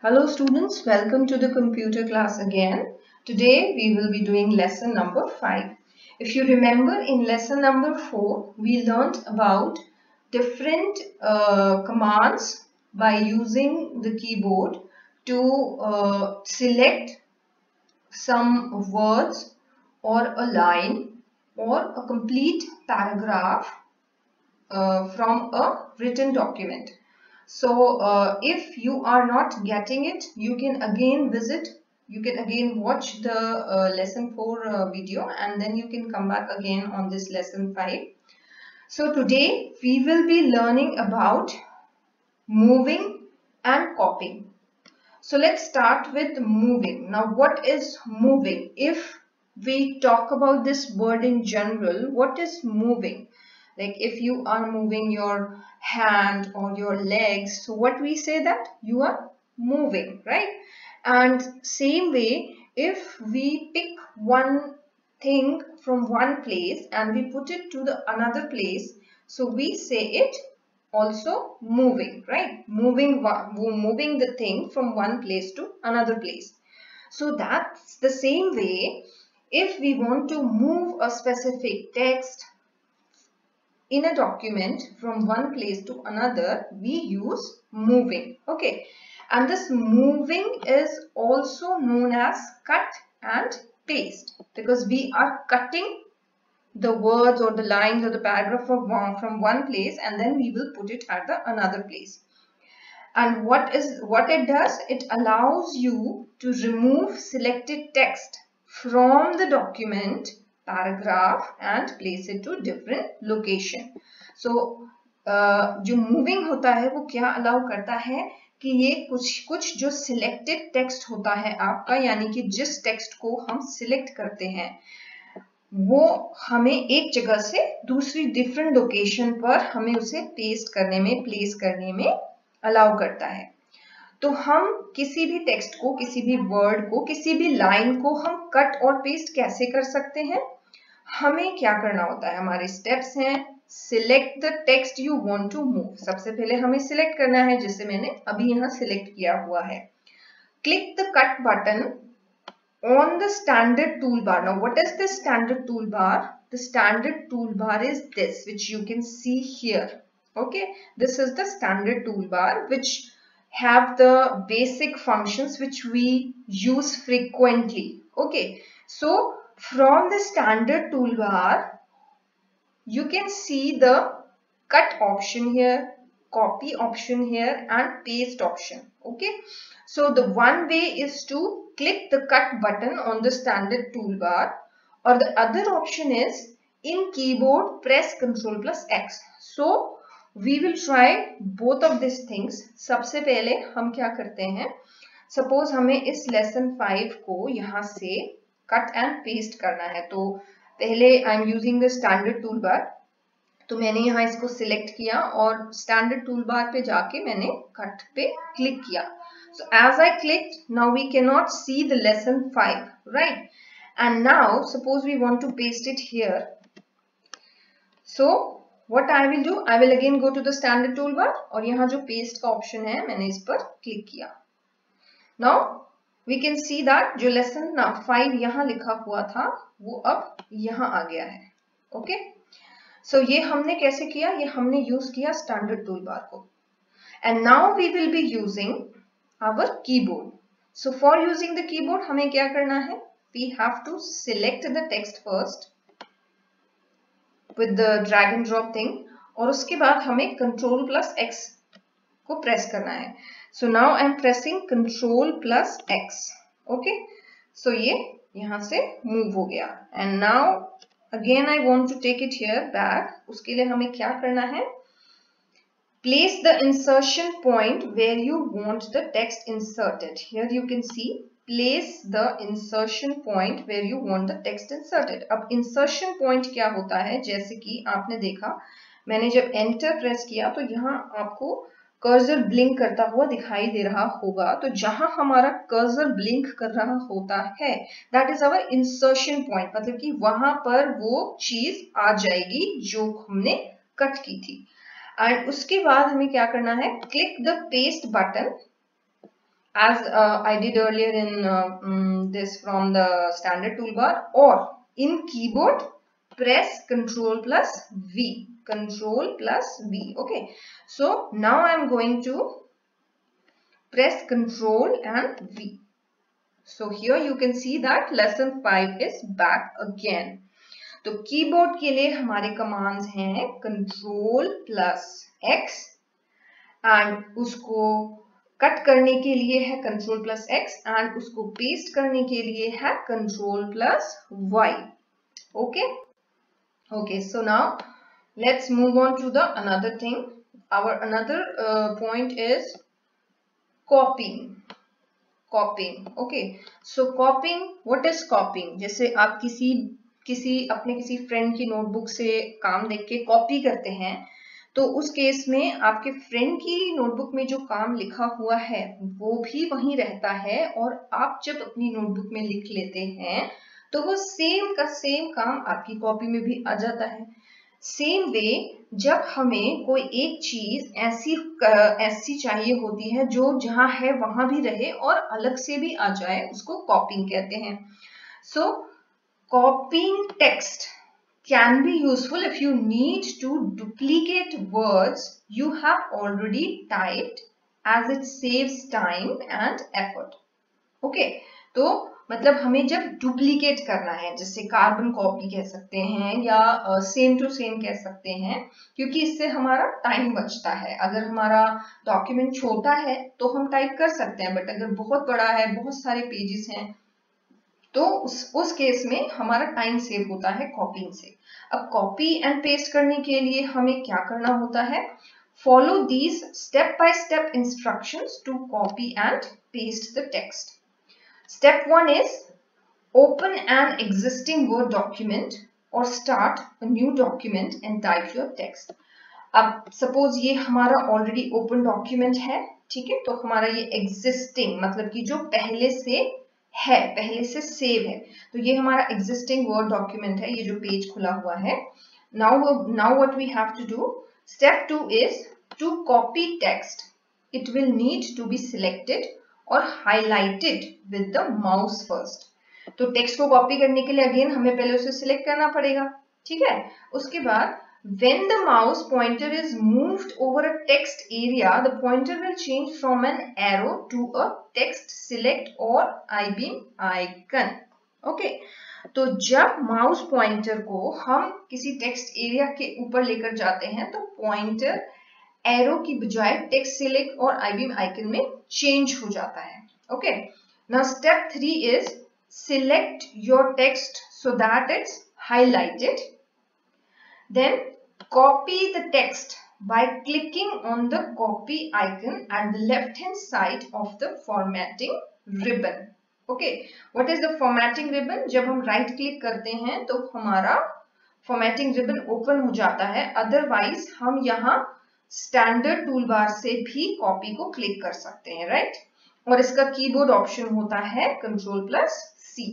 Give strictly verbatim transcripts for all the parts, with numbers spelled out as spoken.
Hello students, welcome to the computer class again. Today we will be doing lesson number five. If you remember in lesson number four, we learnt about different uh, commands by using the keyboard to uh, select some words or a line or a complete paragraph uh, from a written document. So uh, if you are not getting it, you can again visit, you can again watch the uh, lesson four uh, video and then you can come back again on this lesson five. So today we will be learning about moving and copying. So let's start with moving. Now what is moving? If we talk about this word in general, what is moving? Like if you are moving your hand or your legs, so what we say that you are moving, right? And same way, if we pick one thing from one place and we put it to the another place, so we say it also moving, right? Moving, moving the thing from one place to another place. So that's the same way. If we want to move a specific text in a document from one place to another, we use moving. Okay, and this moving is also known as cut and paste because we are cutting the words or the lines or the paragraph from one, from one place and then we will put it at the another place. And what is what it does? It allows you to remove selected text from the document paragraph and place it to different location. So uh, जो moving होता है वो क्या allow करता है कि ये कुछ कुछ जो selected text होता है आपका, यानी कि जिस text को हम select करते हैं वो हमें एक जगह से दूसरी different location पर हमें उसे paste करने में, place करने में अलाउ करता है. तो हम किसी भी टेक्स्ट को, किसी भी वर्ड को, किसी भी लाइन को हम कट और पेस्ट कैसे कर सकते हैं? हमें क्या करना होता है? हमारे स्टेप्स हैं. Select the text you want to move. सबसे पहले हमें सिलेक्ट करना है, जिसे मैंने अभी यहाँ सिलेक्ट किया हुआ है. Click the cut button on the standard tool bar. Now what is the standard tool bar? The standard tool bar is this which you can see here. Okay, this is the standard toolbar which have the basic functions which we use frequently. Okay, so from the standard toolbar you can see the cut option here, copy option here and paste option. Okay, so the one way is to click the cut button on the standard toolbar, or the other option is in keyboard press Ctrl plus X. So we will try both of these things. सबसे पहले हम क्या करते हैं? Suppose हमें इस lesson five को यहाँ से cut and paste करना है. तो पहले I am using the standard toolbar. तो मैंने यहाँ इसको select किया और standard toolbar पे जाके मैंने cut पे click किया. So as I clicked, now we cannot see the lesson five, right? And now suppose we want to paste it here. So what I will do, I will again go to the standard toolbar और यहाँ जो paste का option है मैंने इस पर click किया. Now we can see that जो lesson five यहाँ लिखा हुआ था वो अब यहाँ आ गया है. Okay, so ये हमने कैसे किया? ये हमने use किया standard toolbar को. And now we will be using our keyboard. So for using the keyboard हमें क्या करना है? We have to select the text first with the drag and drop thing और उसके बाद हमें Ctrl plus X को प्रेस करना है. So now I am pressing Ctrl plus X. Okay, so ये यहाँ से move हो गया. And now again I want to take it here back. उसके लिए हमें क्या करना है? Place the insertion point where you want the text inserted. Here you can see place the insertion point where you want the text inserted. अब insertion point क्या होता है? जैसे कि आपने देखा मैंने जब enter प्रेस किया तो यहाँ आपको कर्सर ब्लिंक करता हुआ दिखाई दे रहा होगा. तो जहां हमारा कर्सर ब्लिंक कर रहा होता है that is our insertion point. मतलब कि वहां पर वो चीज आ जाएगी जो हमने कट की थी. और उसके बाद हमें क्या करना है? Click the paste button as uh, I did earlier in uh, um, this from the standard toolbar, or in keyboard press Control plus V, Control plus V. Okay, so now I am going to press Control and V. So here you can see that lesson five is back again. तो keyboard के लिए हमारे commands हैं control plus X, and उसको cut करने के लिए है कंट्रोल प्लस एक्स, एंड उसको पेस्ट करने के लिए है control plus Y. Okay okay so now let's move on to the another thing. Our another point is copying. Copying okay so copying, what is copying? जैसे आप किसी किसी अपने किसी फ्रेंड की नोटबुक से काम देख के कॉपी करते हैं, तो उस केस में आपके फ्रेंड की नोटबुक में जो काम लिखा हुआ है वो भी वहीं रहता है, और आप जब अपनी नोटबुक में लिख लेते हैं तो वो सेम का सेम काम आपकी कॉपी में भी आ जाता है. सेम वे जब हमें कोई एक चीज ऐसी ऐसी चाहिए होती है जो जहां है वहां भी रहे और अलग से भी आ जाए, उसको कॉपिंग कहते हैं. सो copying text can be useful if you need to duplicate words you have already typed, as it saves time and effort. Okay, तो मतलब हमें जब डुप्लीकेट करना है, जैसे कार्बन कॉपी कह सकते हैं या सेम टू सेम कह सकते हैं, क्योंकि इससे हमारा टाइम बचता है. अगर हमारा डॉक्यूमेंट छोटा है तो हम टाइप कर सकते हैं, बट अगर बहुत बड़ा है, बहुत सारे पेजेस हैं, तो उस उस केस में हमारा टाइम सेव होता है कॉपिंग से. अब कॉपी एंड पेस्ट करने के लिए हमें क्या करना होता है? Follow these step by step instructions to copy and paste the text. Step one is open an existing word document और start a new document and type your text. अब सपोज ये हमारा ऑलरेडी ओपन डॉक्यूमेंट है, ठीक है, तो हमारा ये एग्जिस्टिंग मतलब कि जो पहले से है, पहले से सेव है, तो ये हमारा एग्जिस्टिंग वर्ड डॉक्यूमेंट है, ये जो पेज खुला हुआ है. Now now what we have to do, step two is to copy text. It will need to be selected और highlighted with the mouse first. तो टेक्स्ट को कॉपी करने के लिए अगेन हमें पहले उसे सिलेक्ट करना पड़ेगा, ठीक है. उसके बाद when the mouse pointer is moved over a text area, the pointer will change from an arrow to a text select or I-beam icon. Okay, तो जब माउस पॉइंटर को हम किसी टेक्स्ट एरिया के ऊपर लेकर जाते हैं तो पॉइंटर एरो की बजाय टेक्स्ट सिलेक्ट और आई-बीम आइकन में चेंज हो जाता है. Okay, now step three is select your text so that it's highlighted. Then copy the text by clicking on the copy icon at the left hand side of the formatting ribbon. Okay, what is the formatting ribbon? जब हम right click करते हैं तो हमारा formatting ribbon open हो जाता है. Otherwise हम यहाँ standard toolbar से भी copy को click कर सकते हैं, right? और इसका keyboard option होता है Control plus C.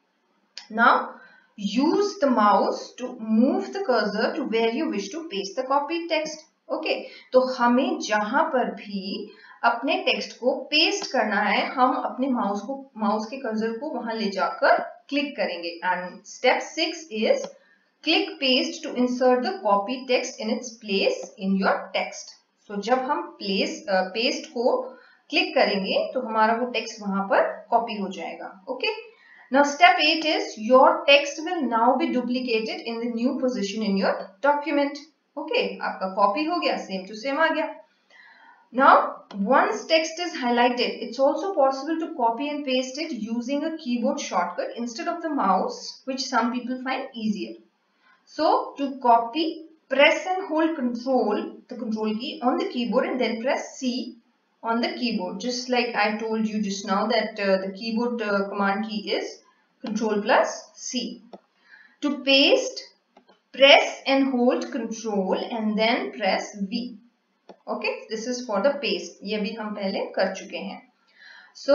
Now use the mouse to move the cursor to where you wish to paste the copied text. Okay, तो हमें जहां पर भी अपने टेक्स्ट को पेस्ट करना है, हम अपने माउस को माउस के कर्सर को वहां ले जाकर क्लिक करेंगे. And step six is click paste to insert the copy text in its place in your text. So जब हम प्लेस पेस्ट uh, को क्लिक करेंगे तो हमारा वो टेक्स्ट वहां पर कॉपी हो जाएगा. Okay okay? Now step eight is your text will now be duplicated in the new position in your document. Okay, आपका copy हो गया, same to same आ गया. Now once text is highlighted, it's also possible to copy and paste it using a keyboard shortcut instead of the mouse, which some people find easier. So to copy, press and hold control, the control key on the keyboard, and then press C on the keyboard, just like I told you just now that uh, the keyboard uh, command key is Control plus C. To paste, press and hold Control and then press V. Okay, this is for the paste. ये भी हम पहले कर चुके हैं. So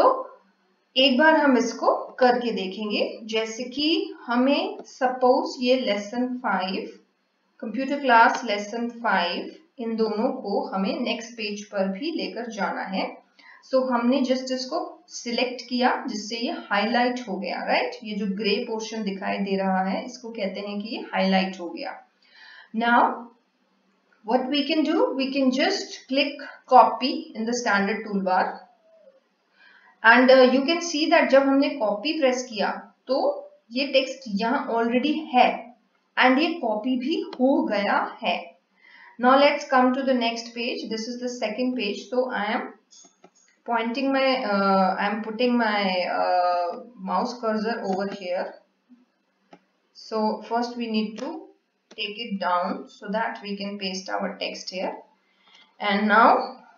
एक बार हम इसको करके देखेंगे. जैसे कि हमें suppose ये lesson five, computer class lesson five, इन दोनों को हमें next page पर भी लेकर जाना है. सो so, हमने जस्ट इसको सिलेक्ट किया जिससे ये हाईलाइट हो गया, राइट। ये जो ग्रे पोर्शन दिखाई दे रहा है इसको कहते हैं कि ये हाईलाइट हो गया। Now what we can do, we can just click copy in the standard tool bar and you can see that जब हमने कॉपी प्रेस किया तो ये टेक्स्ट यहाँ ऑलरेडी है एंड ये कॉपी भी हो गया है। Now let's come to the next page. This is the second page. So I am pointing my, uh, I am putting my uh, mouse cursor over here. So first we need to take it down so that we can paste our text here. And now,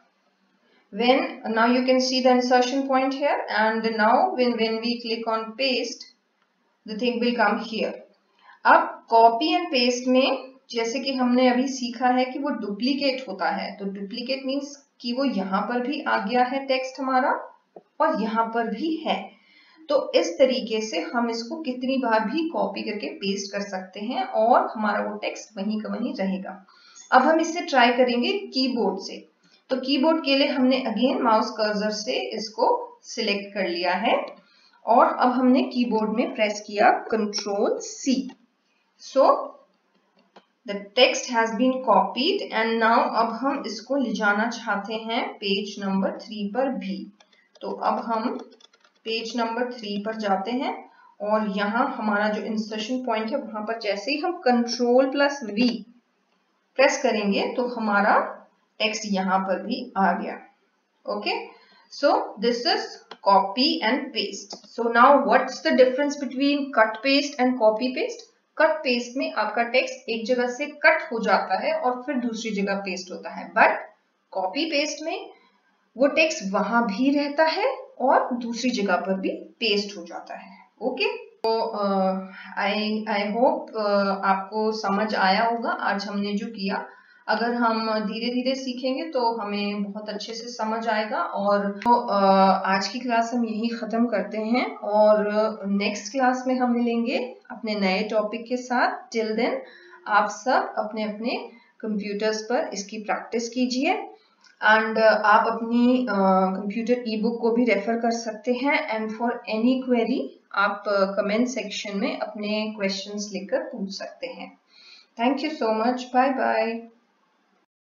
when now you can see the insertion point here. And now when when we click on paste, the thing will come here. अब copy and paste में जैसे कि हमने अभी सीखा है कि वो डुप्लीकेट होता है, तो डुप्लीकेट मीन्स कि वो यहाँ पर भी आ गया है टेक्स्ट हमारा और यहाँ पर भी है। तो इस तरीके से हम इसको कितनी बार भी कॉपी करके पेस्ट कर सकते हैं और हमारा वो टेक्स्ट वहीं का वहीं रहेगा। अब हम इसे ट्राई करेंगे कीबोर्ड से। तो कीबोर्ड के लिए हमने अगेन माउस कर्सर से इसको सिलेक्ट कर लिया है और अब हमने कीबोर्ड में प्रेस किया control C. So The text has been copied and now अब हम इसको ले जाना चाहते हैं पेज नंबर थ्री पर भी। तो अब हम पेज नंबर थ्री पर जाते हैं और यहाँ हमारा जो इंसर्शन पॉइंट है वहां पर जैसे ही हम कंट्रोल प्लस वी प्रेस करेंगे तो हमारा टेक्स्ट यहाँ पर भी आ गया। Okay, so this is copy and paste. So now what's the difference between cut paste and copy paste? Cut paste में आपका टेक्स्ट एक जगह से कट हो जाता है और फिर दूसरी जगह पेस्ट होता है, बट कॉपी पेस्ट में वो टेक्स्ट वहां भी रहता है और दूसरी जगह पर भी पेस्ट हो जाता है। ओके, तो आई आई होप आपको समझ आया होगा आज हमने जो किया। अगर हम धीरे धीरे सीखेंगे तो हमें बहुत अच्छे से समझ आएगा। और तो आज की क्लास हम यही ख़त्म करते हैं और नेक्स्ट क्लास में हम मिलेंगे अपने नए टॉपिक के साथ। टिल देन आप सब अपने अपने कंप्यूटर्स पर इसकी प्रैक्टिस कीजिए एंड आप अपनी कंप्यूटर ई बुक को भी रेफर कर सकते हैं। एंड फॉर एनी क्वेरी आप कमेंट uh, सेक्शन में अपने क्वेश्चंस लिखकर पूछ सकते हैं। Thank you so much, bye bye.